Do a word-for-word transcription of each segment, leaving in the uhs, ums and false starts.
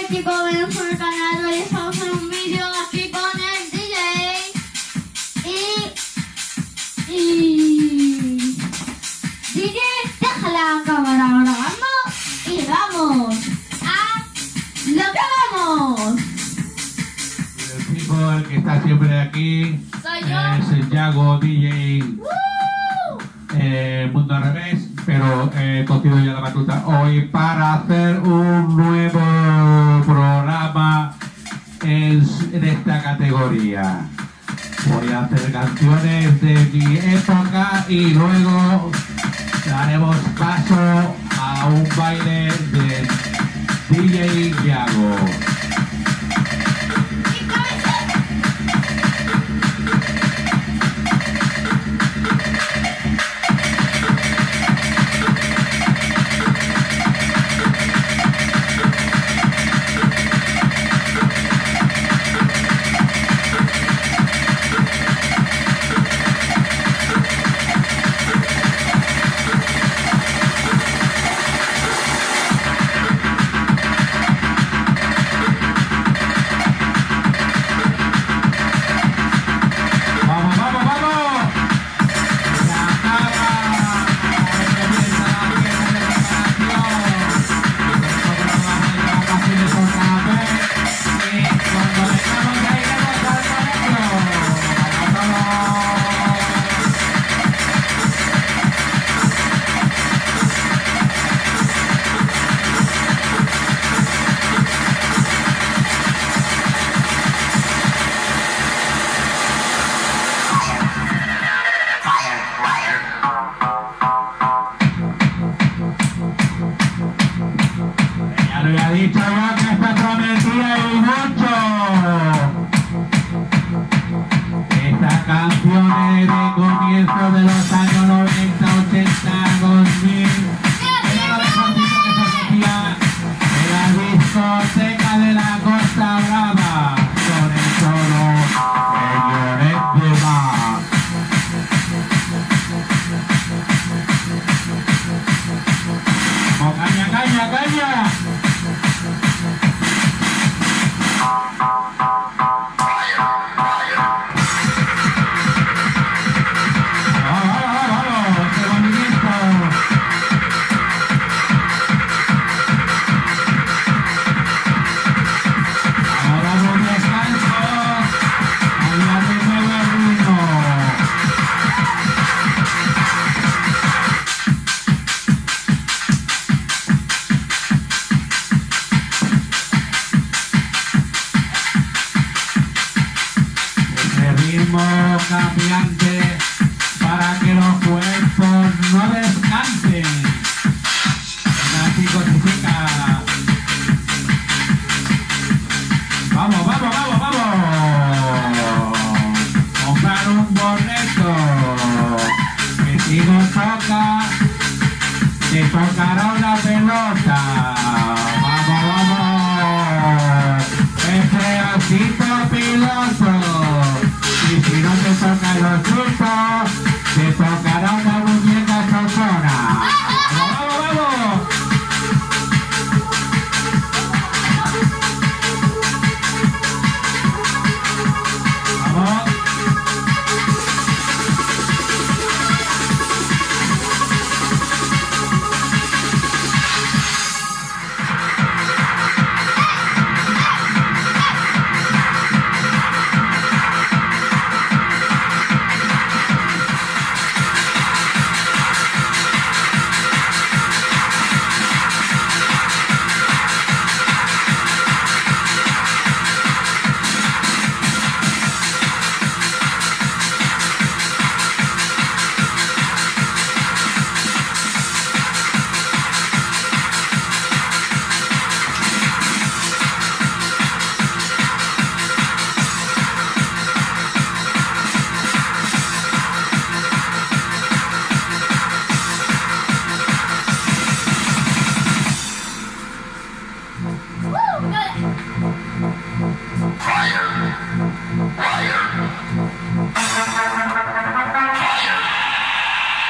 chicos, venimos por el canal. Hoy estamos en un vídeo aquí con el D J. Y... Y... D J, deja la cámara grabando y vamos a lo que vamos. El chico, el que está siempre aquí, Soy yo. es el Yago D J. ¡Woo! Eh, Mundo al Revés, pero he cogido ya la batuta hoy para hacer un nuevo programa en, en esta categoría. Voy a hacer canciones de mi época y luego daremos paso a un baile de D J Yago. Dicho yo que esta prometía y mucho. Esta canción es de comienzo de los años noventa, ochenta, dos mil. Era lo mejorcito que se hacía en la discoteca de la Costa Brava con el solo señores de mar. ¡Oh, caña, caña, caña! Cambiante para que los cuerpos no descansen. Venga, chicos y chicas. Vamos, vamos, vamos, vamos. Comprar un boleto. Que si no toca, te tocará una pelota. Vamos, vamos. Ese osito piloto. Y si no te toca los frutos, te tocará una muñeca chocona. ¡Vamos, vamos, vamos! ¡Vamos!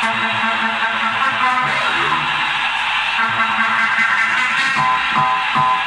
Fire.